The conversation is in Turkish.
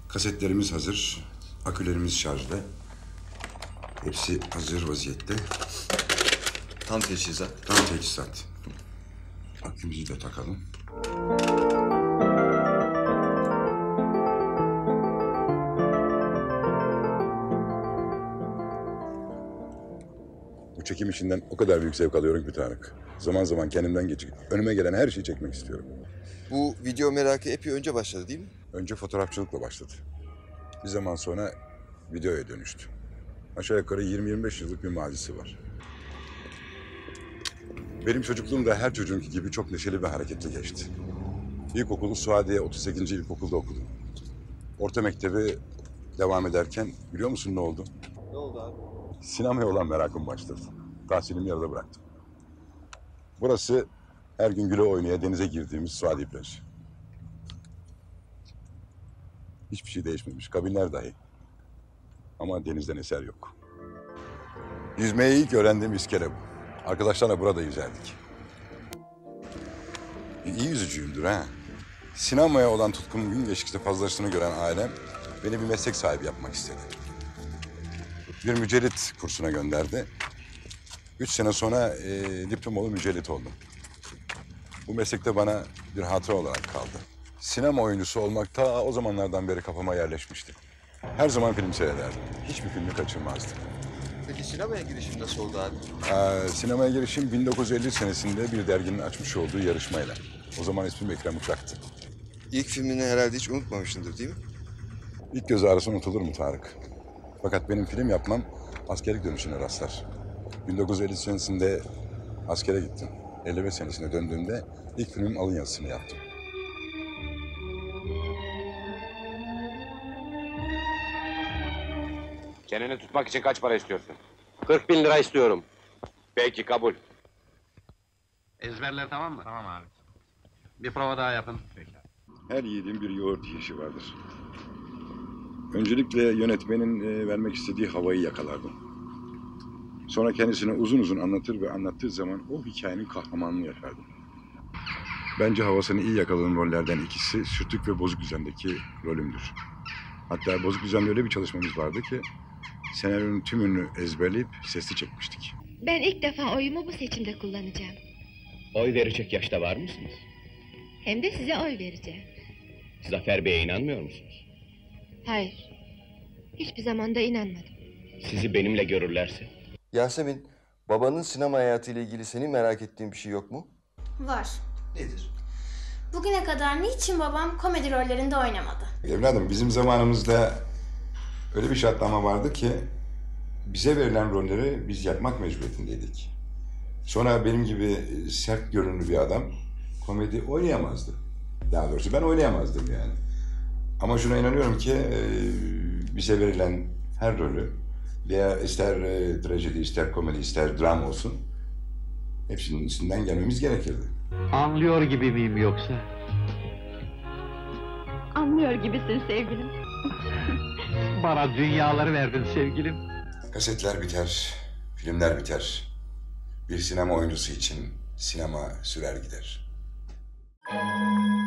Kasetlerimiz hazır. Akülerimiz şarjda. Hepsi hazır vaziyette. Tam teçhizat. Tam teçhizat. Akümüzü de takalım. Bu çekim işinden o kadar büyük zevk alıyorum ki Tarık. Zaman zaman kendimden geçip önüme gelen her şeyi çekmek istiyorum. Bu video merakı epey önce başladı değil mi? Önce fotoğrafçılıkla başladı. Bir zaman sonra videoya dönüştü. Aşağı yukarı 20-25 yıllık bir mazisi var. Benim çocukluğum da her çocuğunki gibi çok neşeli ve hareketli geçti. İlkokulu Suadiye 38. İlkokulda okudum. Orta mektebi devam ederken biliyor musun ne oldu? Ne oldu abi? Sinemaya olan merakım başladı. Tahsilimi yarıda bıraktım. Burası her gün güle oynaya denize girdiğimiz Suadiye plajı. Hiçbir şey değişmemiş, kabinler dahi. Ama denizden eser yok. Yüzmeyi ilk öğrendiğim iskele bu. Arkadaşlarla burada yüzerdik. İyi yüzücüyümdür ha. Sinemaya olan tutkum gün geçtikçe fazlasını gören ailem beni bir meslek sahibi yapmak istedi. Bir mücellit kursuna gönderdi. 3 sene sonra diplomalı mücellit oldum. Bu meslekte bana bir hatıra olarak kaldı. Sinema oyuncusu olmak ta o zamanlardan beri kafama yerleşmişti. Her zaman film seyrederdim. Hiçbir filmi kaçırmazdım. Peki sinemaya girişin nasıl oldu abi? Sinemaya girişim 1950 senesinde bir derginin açmış olduğu yarışmayla. O zaman ismim Ekrem Uçak'tı. İlk filmini herhalde hiç unutmamışsındır değil mi? İlk göz ağrısı unutulur mu Tarık? Fakat benim film yapmam askerlik dönüşüne rastlar. 1950 senesinde askere gittim. 55 senesine döndüğümde ilk filmin alın yazısını yaptım. Çeneni tutmak için kaç para istiyorsun? 40.000 lira istiyorum. Peki, kabul. Ezberler tamam mı? Tamam abi. Bir prova daha yapın. Peki. Her yiğidin bir yoğurt yiyişi vardır. Öncelikle yönetmenin vermek istediği havayı yakalardım. Sonra kendisine uzun uzun anlatır ve anlattığı zaman o hikayenin kahramanını yaşardım. Bence havasını iyi yakaladığım rollerden ikisi Sürtük ve Bozuk Düzen'deki rolümdür. Hatta Bozuk Düzen'de öyle bir çalışmamız vardı ki senaryonun tümünü ezberleyip sesli çekmiştik. Ben ilk defa oyumu bu seçimde kullanacağım. Oy verecek yaşta var mısınız? Hem de size oy vereceğim. Zafer Bey'e inanmıyor musunuz? Hayır. Hiçbir zaman da inanmadım. Sizi benimle görürlerse? Yasemin, babanın sinema hayatıyla ilgili senin merak ettiğin bir şey yok mu? Var. Nedir? Bugüne kadar niçin babam komedi rollerinde oynamadı? Evladım bizim zamanımızda öyle bir şartlama vardı ki bize verilen rolleri biz yapmak mecburiyetindeydik. Sonra benim gibi sert görünümlü bir adam komedi oynayamazdı. Daha doğrusu ben oynayamazdım yani. Ama şuna inanıyorum ki bize verilen her rolü veya ister trajedi, ister komedi, ister dram olsun hepsinin üstünden gelmemiz gerekirdi. Anlıyor gibi miyim yoksa? Anlıyor gibisin sevgilim. Bana dünyaları verdin sevgilim. Kasetler biter, filmler biter. Bir sinema oyuncusu için sinema sürer gider.